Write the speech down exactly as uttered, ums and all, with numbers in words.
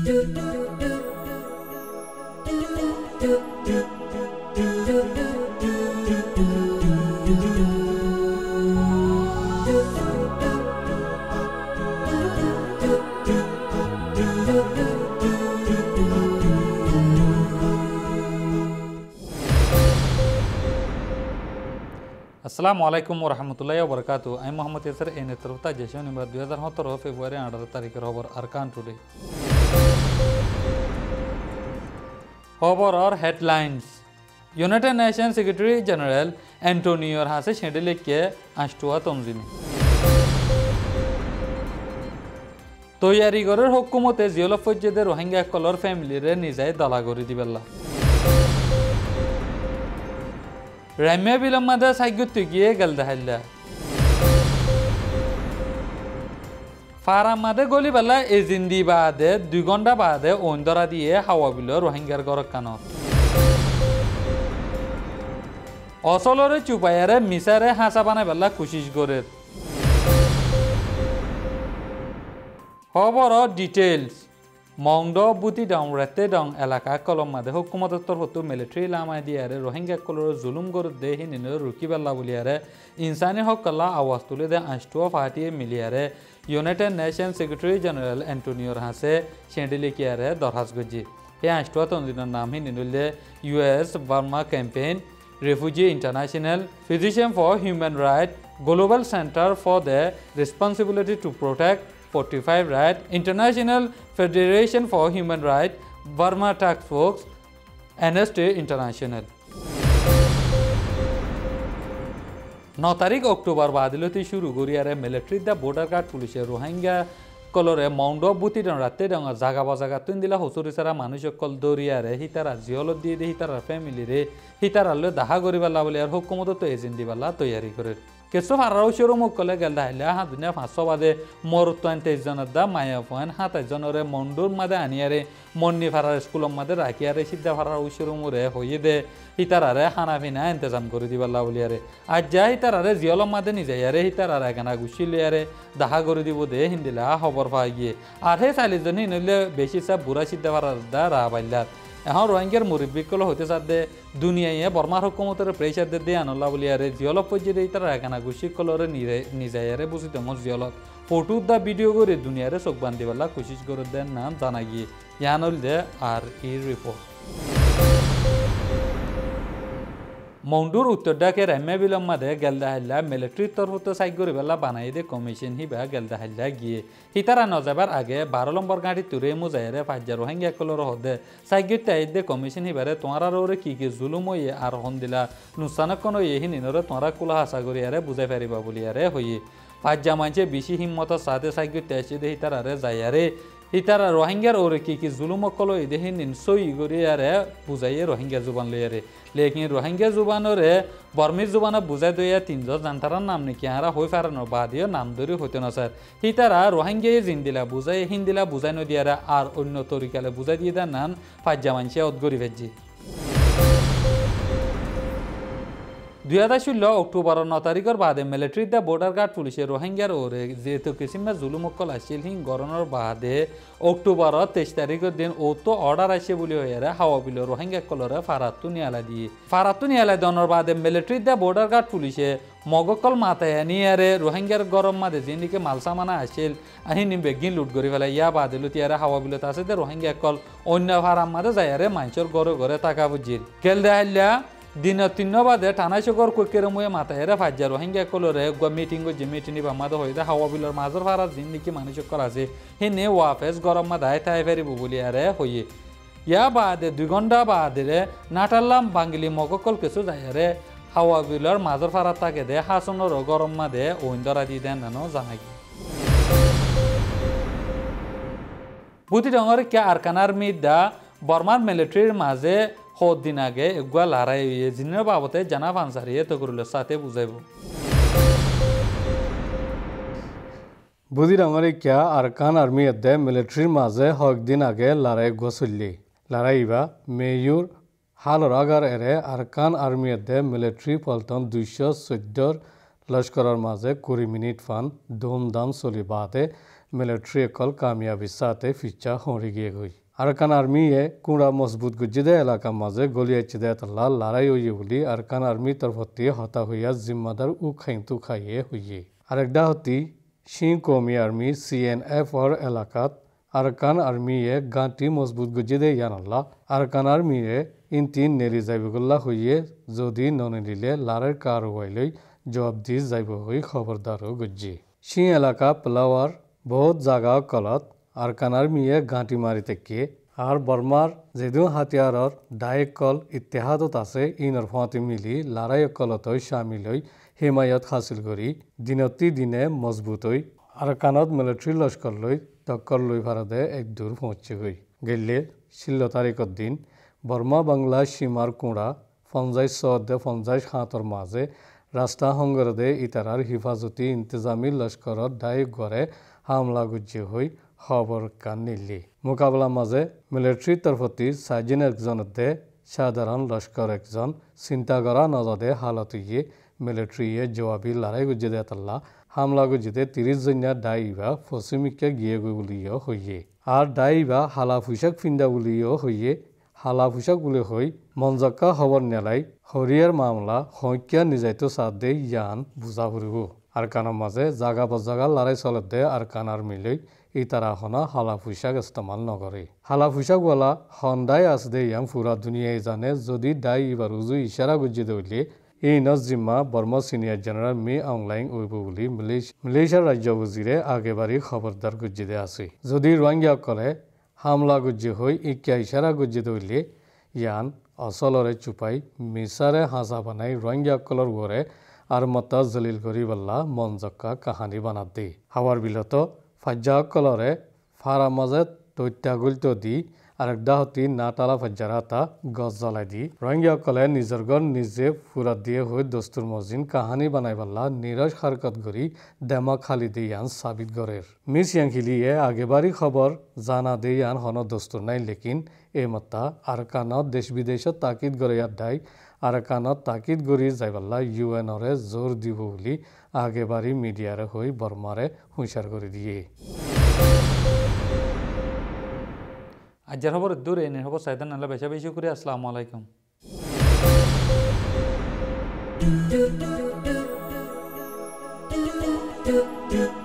আসসালামু আলাইকুম ওয়া রাহমাতুল্লাহি ওয়া বারাকাতুহু। আমি মোহাম্মদ ইয়াসির এই নেতৃত্বতা জেশন নিম্বার দুই হাজার সতেরো ফেব্রুয়ারি আঠারো তারিখের খবর আরকান টুডে খবরের headlines. United nation secretary general অ্যান্টোনিওর হাসে সেডেলিককে আষ্টুয়া তনজিমে তৈয়ারিগরের হুকুমতে জিওল ফজ্জেদে রোহিঙ্গা কলর ফ্যামিলিরে নিজাই দলা করে দিবেল্লা রাম্যা বিলম্মাদে সাইগুত গিয়ে গেল দেখাইলা ফারামাদে গলি বেলা এজিন্দি বাদে দুই ঘন্টা বাদে ওন্দরা দিয়ে হাওয়া বিল রোহিঙ্গার গড় কানত অসলরে চুপায়ারে মিসারে হাসা বানাই বেলা কুশিস করে খবর ডিটেলস মংড বুতি ডং রেতে ডং এলাকা কলম মাদে হুকুমত তরফত মিলিটারি লামাই দিয়ারে রোহিঙ্গা কলর জুলুম গর দে হিনিন রুকি বেলা বলিয়ারে ইনসানি হক কল্লা আওয়াজ তুলে দে আষ্টুয়া ফাটিয়ে মিলিয়ারে ইউনাইটেড নেশন সেক্রেটারি জেনারেল অ্যান্টোনিওর হাসে সেন্ডিলিকিয়ারে দরহাজ গজি এই আষ্টুয়া তঞ্জিনের নাম হিনিনুলে US Burma campaign refugee international physician for human right global centre for the responsibility to protect forty-five Right, International Federation for Human Rights, Burma Task Force, Amnesty International. नौ तारीख अक्टूबर बादिलती शुरू करियारे मिलिट्री दा बॉर्डर गार्ड पुलिस रोहिंग्या कलरे माउंड बुती डं राते डं जागा बाजागा तुन दिला हसुरी सारा मानुष कल दरियारे हितारा जियलत দিয়ে দে হিতারা ফ্যামিলি রে হিতারালে দাহা করিবালা বলে আর হুকুমত তো এজেন্ডি বালা তৈয়ারি করে কেসো ফারাও শুরু মুখ কলে গেল দাইলা হা দুনিয়া পাঁচশো বাদে মর তেইশ জনের দা মায়া ফোন সাতাইশ জনরে মন্ডুর মাদে আনিয়ারে মন্নি ফারার স্কুলের মাদে রাখিয়ারে সিদ্ধা ফারাও শুরু মুরে হইয়ে দে হিতারারে খানা পিনা ইন্তজাম করে দিবাল্লা বলিয়ারে আজ যা হিতারারে জিয়লম মাদে নিজাইয়ারে হিতারারে এখানা গুছিলিয়ারে দাহা করে দিব দে হিন্দিলা খবর পাই গিয়ে আর হে চালিশজন নইলে বেশি চাপ বুড়া সিদ্ধা ফারার দা রাহ পাইলার এখন রোহিঙ্গার মুরব্বিকল হইতে চাঁদে দুনিয়ায় বর্মার হুকুমতের প্রেসার দে দিয়ে আনলা বলিয়ারে জিয়লক পর্যায়ে তারা এখানা গুছি কলরে নিজাইয়ারে বুঝিতে মজ জিয়লক ফটো দা ভিডিও করে দুনিয়ারে চোখ বান্ধি পেলা কোশিশ করে দেন নাম জানা গিয়ে ইয়ান হল দে আর ই রিপোর্ট মৌন্ডুর উত্তর ডাকে রাম্যা বিলম্মাদে গেলদা হাল্লা মিলিটারির তরফত সাইক করে বেলা বানাই দে কমিশন হিবা গেলদা হাল্লা গিয়ে হিতারা নজাবার আগে বারো নম্বর গাঁটি তুরে মুজাইরে ফাজ্জা রোহিঙ্গা কলর হদে সাইকের তাই দে কমিশন হিবারে তোমার ওরে কি কি জুলুম হইয়ে আর হন দিলা নুসানক কোনো ইহি নিনরে তোমারা কুলা হাসা করিয়ারে বুঝাই পারিবা বলিয়ারে হইয়ে ফাজ্জা মানছে বেশি হিম্মতের সাথে সাইকের তাইছে দে হিতারারে যাইয়ারে হিতারা রোহিঙ্গার ওরে কি কি জুলুম কলো দেহি নিন সই করিয়ারে বুঝাইয়ে রোহিঙ্গা জুবান লইয়ারে লেকিন রোহিঙ্গা জুবানরে বর্মির জুবান বুঝাই দইয়া তিনজন জানতারার নাম নাকি আরা হই ফারানো বাদিও নাম ধরে হইতে না স্যার হিতারা রোহিঙ্গাই জিন্দিলা বুঝাই হিন্দিলা বুঝাই নদিয়ারা আর অন্য তরিকালে বুঝাই দিয়ে দেন নান ফাজ্জা মানছে অদগরি ভেজি দুই হাজার ষোলো অক্টোবর ন তারিখের বাদে মিলিটারি দা বর্ডার গার্ড পুলিশে রোহিঙ্গার ওরে যেহেতু কিসিমে জুলুমকল আসছিল হিং গরনের বাদে অক্টোবর তেইশ তারিখের দিন ও তো অর্ডার আসে বলে হইয়ারে হাওয়া বিল রোহিঙ্গা কলরে ফারাত্তু নিয়ালা দিয়ে ফারাত্তু নিয়ালা দনের বাদে মিলিটারি দা বর্ডার গার্ড পুলিশে মগকল মাথায় নিয়ারে রোহিঙ্গার গরম মাদে যেদিকে মালসামানা আসছিল আহিনি বেগিন লুট করে ফেলে ইয়া বাদে লুতিয়ারে হাওয়া বিলত আছে দে রোহিঙ্গা কল অন্য ফারাম মাদে যাইয়ারে মানুষের ঘরে ঘরে টাকা বুঝিল গেল দেখাইলা দিন তিন বাদে টানাইশকর কুকের মুয়ে মাথায় ফাজ্জা রোহিঙ্গা কলরে মিটিং যে মিটিং বা মাদে হয়ে হাওয়া বিলর মাজর ফারার দিন নাকি মানুষকর আছে হে নে ওয়াফেস গরম মাদায় তাই ফেরিব বলি আরে হইয়ে ইয়া বাদে দুই ঘন্টা বাদে নাটাল্লাম বাঙ্গিলি মগকল কিছু যাইয়ারে হাওয়া বিলর মাজর ফারার তাকে দে হাসনের গরম মাদে ওইন্দরা দি দেন নানো জানাই বুতি ডঙর কে আরকানার মিদা বর্মার মিলিটারির মাঝে হদ দিন আগে এগুয়া লড়াই হইয়ে জিনের বাবতে জানা ফান্সারিয়ে তো করলে সাথে বুঝাইব বুঝি ডাঙরে কিয়া আরকান আর্মি এদে মিলিটারির মাঝে হক দিন আগে লড়াই গোসল্লি লড়াইবা মেয়ুর হালর আগার এরে আরকান আর্মি এদে মিলিটারি পল্টন দুইশো চোদ্দর লস্করের মাঝে কুড়ি মিনিট ফান ধুমধাম চলি বাদে মিলিটারি একল কামিয়াবি সাথে ফিচা হরি গিয়ে গই আরকান আর্মি এ কুড়া মজবুত গুজিদে এলাকা মাঝে গলিয়াইচিদে তাল্লা লড়াই হইয়ে বলি আরকান আর্মি তরফতি হতা হইয়া জিম্মাদার উ খাইতু খাইয়ে হইয়ে আরেকডা হতি সিং কমি army C N F R এলাকাত আরকান আর্মি এ গাঁটি মজবুত গুজিদে ইয়ানাল্লা আরকান আর্মি এ ইনতিন নেলি যাইবগুল্লা হইয়ে যদি ননিলিলে লারের কারওয়াইলৈ জবাব দি যাইব হই খবরদারও গুজি সিং এলাকা প্লাওয়ার বহুত জাগা কলত আরকান আর্মিয়ে গাঁটি মারি থেকে আর বর্মার যেদু হাতিয়ারর ডাইক কল ইতিহাদত আছে ইনর ফাঁতি মিলি লড়াই কলতই সামিল হই হিমায়ত হাসিল করি দিনতি দিনে মজবুত হই আরকানত মিলিটারি লস্কর লই টক্কর লই ভারতে এক দূর পৌঁছে গই গেলে ষোলো তারিখের দিন বর্মা বাংলা সীমার কুঁড়া পঞ্চাশ চৌদ্দে পঞ্চাশ সাতর মাঝে রাস্তা সংগরদে ইতারার হিফাজতি ইন্তজামী লস্করত ডাইক গড়ে হামলা গুজি হই খবর কান নিলি মোকাবলা মাঝে মিলিটারি তরফতি সাইজিন একজনতে সাধারণ লস্কর একজন চিন্তা করা নজদে হালত ইয়ে মিলিটারিয়ে জবাবি লড়াই গুজিদে তাল্লা হামলা গুজিদে তিরিশ জনিয়া ডাইবা পশ্চিমিকে গিয়ে গুলিও হইয়ে আর ডাইবা হালা ফুসাক ফিন্দা বুলিও হইয়ে হালা ফুসাক বলে হই মঞ্জক্কা খবর নেলাই হরিয়ার মামলা সংখ্যা নিজাইতো সাথ দে ইয়ান বুঝা ফুরিব আর কানার মাঝে জাগা বজাগা লড়াই চলত দে আর কানার মিলই ইতারা হনা হালা ফুসাক ইস্তেমাল নকরে হালা ফুসাকওয়ালা হন্দাই আস দে ইয়ান পুরা দুনিয়ায় জানে যদি ডাই ইবার উজু ইশারা গুজি দইলে এই নজ জিম্মা বর্মা সিনিয়র জেনারেল মি অনলাইন উইব বলি মালয়েশিয়ার রাজ্য উজিরে আগেবারই খবরদার গুজি দে আছে যদি রোহিঙ্গা কলে হামলা গুজি হই ইকিয়া ইশারা গুজি দইলে ইয়ান অচলরে চুপাই মিসারে হাঁচা বানাই রোহিঙ্গা কলর গড়ে আর মতা জলিল করি বল্লা মনজক্কা কাহানি বানাত দি হাওয়ার বিলত ফাজ্জা কলরে ফারা মাঝে তৈত্যাগুলতো দি আরেকদা হতি নাটালা ফাজ্জারাতা গছ জ্বলাই দি রোহিঙ্গা কলে নিজের ঘর নিজে ফুরাত দিয়ে হই দস্তুর মজিন কাহানি বানাই বল্লা নিরজ হারকত করি দেমা খালি দি ইয়ান সাবিত গরের মিস ইয়াংখিলিয়ে আগেবারই খবর জানা দে ইয়ান হন দস্তুর নাই লেকিন এ মতা আর কানত দেশ বিদেশত তাকিদ গড়ে ইয়াত দায় আর কানত তাকিদ গড়ি যাইবাল্লা ইউ এনরে জোর দিব বলি আগেবারই মিডিয়ারে হই বর্মারে হুঁশিয়ার করে দিয়ে আজকের খবর দূর এনে খবর সাইদান আল্লাহ বেশা বেশি করে আসসালামু আলাইকুম